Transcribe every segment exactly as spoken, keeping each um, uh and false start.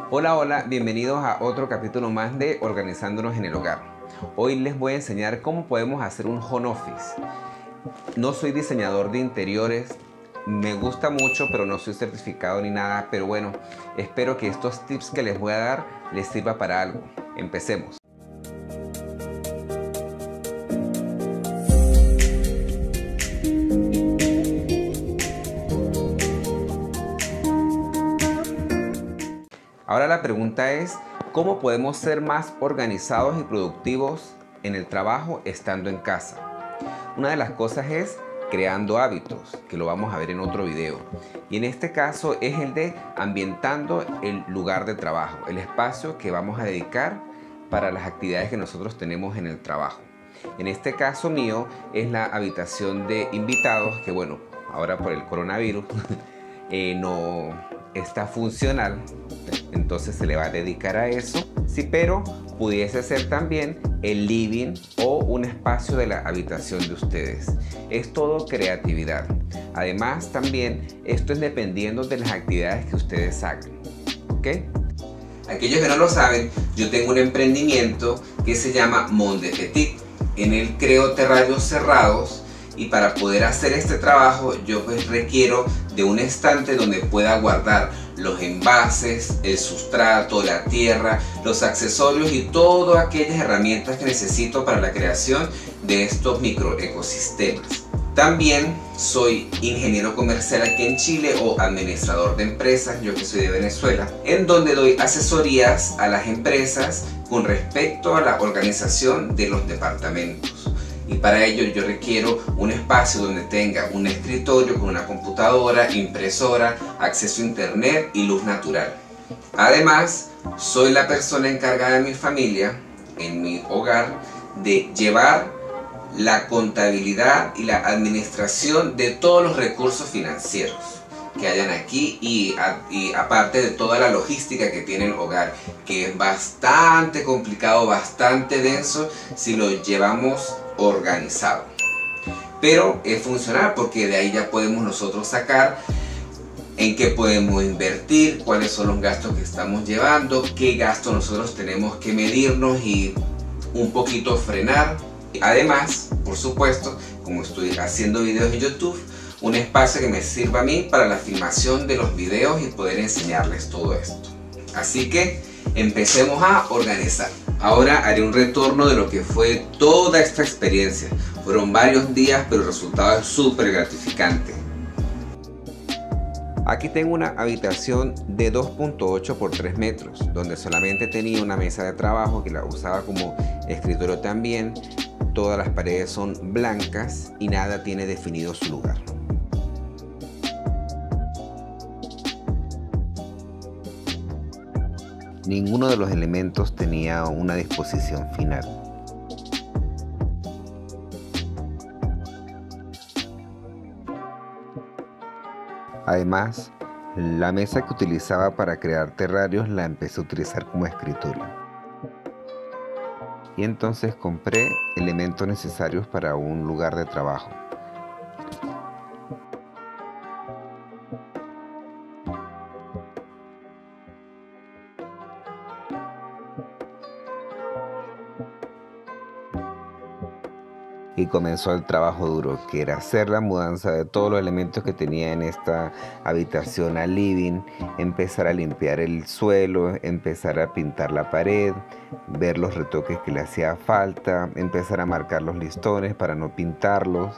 Hola, hola, bienvenidos a otro capítulo más de Organizándonos en el Hogar. Hoy les voy a enseñar cómo podemos hacer un home office. No soy diseñador de interiores, me gusta mucho, pero no soy certificado ni nada. Pero bueno, espero que estos tips que les voy a dar les sirva para algo. Empecemos. Ahora la pregunta es, ¿cómo podemos ser más organizados y productivos en el trabajo estando en casa? Una de las cosas es creando hábitos, que lo vamos a ver en otro video. Y en este caso es el de ambientando el lugar de trabajo, el espacio que vamos a dedicar para las actividades que nosotros tenemos en el trabajo. En este caso mío es la habitación de invitados, que bueno, ahora por el coronavirus eh, no está funcional. Entonces se le va a dedicar a eso. Sí, pero pudiese ser también el living o un espacio de la habitación de ustedes. Es todo creatividad. Además también esto es dependiendo de las actividades que ustedes hagan. ¿Ok? Aquellos que no lo saben, yo tengo un emprendimiento que se llama Monde de Petit. En él creo terrarios cerrados. Y para poder hacer este trabajo yo pues requiero de un estante donde pueda guardar los envases, el sustrato, la tierra, los accesorios y todas aquellas herramientas que necesito para la creación de estos microecosistemas. También soy ingeniero comercial aquí en Chile o administrador de empresas, yo que soy de Venezuela, en donde doy asesorías a las empresas con respecto a la organización de los departamentos. Y para ello yo requiero un espacio donde tenga un escritorio con una computadora, impresora, acceso a internet y luz natural. Además, soy la persona encargada de mi familia, en mi hogar, de llevar la contabilidad y la administración de todos los recursos financieros que hayan aquí y, a, y aparte de toda la logística que tiene el hogar, que es bastante complicado, bastante denso si lo llevamos organizado, pero es funcional porque de ahí ya podemos nosotros sacar en qué podemos invertir, cuáles son los gastos que estamos llevando, qué gastos nosotros tenemos que medirnos y un poquito frenar. Además, por supuesto, como estoy haciendo videos en YouTube, un espacio que me sirva a mí para la filmación de los videos y poder enseñarles todo esto. Así que empecemos a organizar. Ahora haré un retorno de lo que fue toda esta experiencia. Fueron varios días, pero el resultado es súper gratificante. Aquí tengo una habitación de dos punto ocho por tres metros, donde solamente tenía una mesa de trabajo que la usaba como escritorio también. Todas las paredes son blancas y nada tiene definido su lugar. Ninguno de los elementos tenía una disposición final. Además, la mesa que utilizaba para crear terrarios la empecé a utilizar como escritorio. Y entonces compré elementos necesarios para un lugar de trabajo. Y comenzó el trabajo duro, que era hacer la mudanza de todos los elementos que tenía en esta habitación al living, empezar a limpiar el suelo, empezar a pintar la pared, ver los retoques que le hacía falta, empezar a marcar los listones para no pintarlos.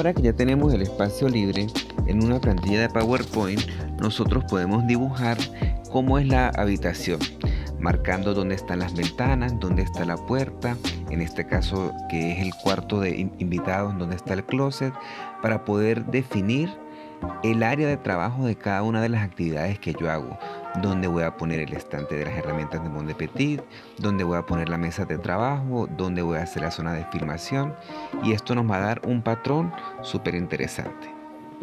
Ahora que ya tenemos el espacio libre, en una plantilla de PowerPoint nosotros podemos dibujar cómo es la habitación, marcando dónde están las ventanas, dónde está la puerta, en este caso que es el cuarto de invitados, dónde está el closet, para poder definir el área de trabajo de cada una de las actividades que yo hago, dónde voy a poner el estante de las herramientas de Mont de Petit, dónde voy a poner la mesa de trabajo, dónde voy a hacer la zona de filmación, y esto nos va a dar un patrón súper interesante.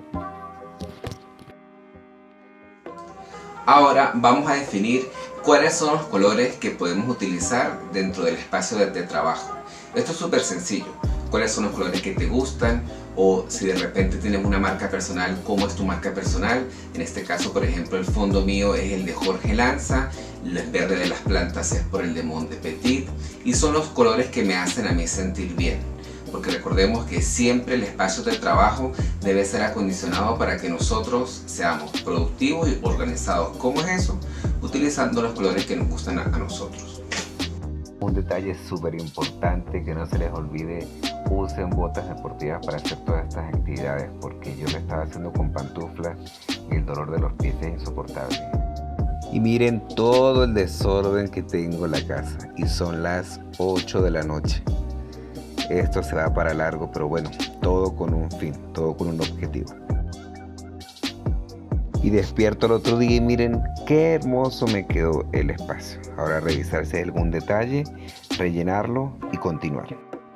Ahora vamos a definir cuáles son los colores que podemos utilizar dentro del espacio de, de trabajo. Esto es súper sencillo. ¿Cuáles son los colores que te gustan? O si de repente tienes una marca personal, ¿cómo es tu marca personal? En este caso, por ejemplo, el fondo mío es el de Jorge Lanza, el verde de las plantas es por el de Mont de Petit, y son los colores que me hacen a mí sentir bien. Porque recordemos que siempre el espacio de trabajo debe ser acondicionado para que nosotros seamos productivos y organizados. ¿Cómo es eso? Utilizando los colores que nos gustan a, a nosotros. Un detalle súper importante, que no se les olvide: usen botas deportivas para hacer todas estas actividades, porque yo lo estaba haciendo con pantuflas y el dolor de los pies es insoportable. Y miren todo el desorden que tengo en la casa, y son las ocho de la noche. Esto se va para largo, pero bueno, todo con un fin, todo con un objetivo. Y despierto el otro día y miren qué hermoso me quedó el espacio. Ahora revisar si hay algún detalle, rellenarlo y continuar.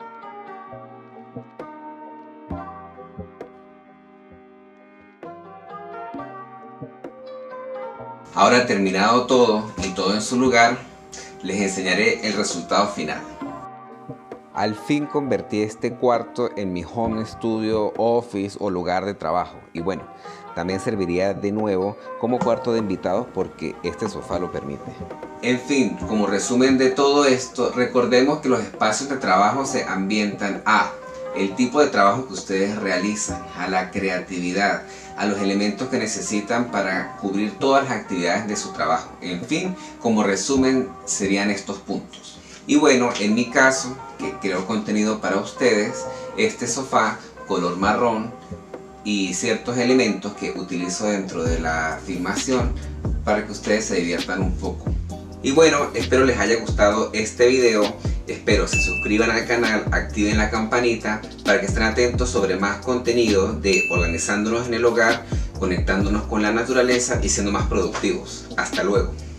Ahora terminado todo y todo en su lugar, les enseñaré el resultado final. Al fin convertí este cuarto en mi home studio, office o lugar de trabajo. Y bueno, también serviría de nuevo como cuarto de invitados porque este sofá lo permite. En fin, como resumen de todo esto, recordemos que los espacios de trabajo se ambientan a el tipo de trabajo que ustedes realizan, a la creatividad, a los elementos que necesitan para cubrir todas las actividades de su trabajo. En fin, como resumen serían estos puntos. Y bueno, en mi caso, que creo contenido para ustedes, este sofá color marrón y ciertos elementos que utilizo dentro de la filmación para que ustedes se diviertan un poco. Y bueno, espero les haya gustado este video, espero se suscriban al canal, activen la campanita para que estén atentos sobre más contenido de organizándonos en el hogar, conectándonos con la naturaleza y siendo más productivos. Hasta luego.